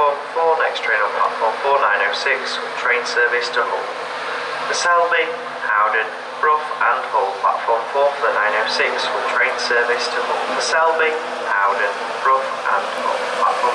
platform 4, next train on platform 4906 with train service to Hull. For Selby, Howden, Brough and Hull, platform 4 for the 906 with train service to Hull. For Selby, Howden, Brough and Hull, platform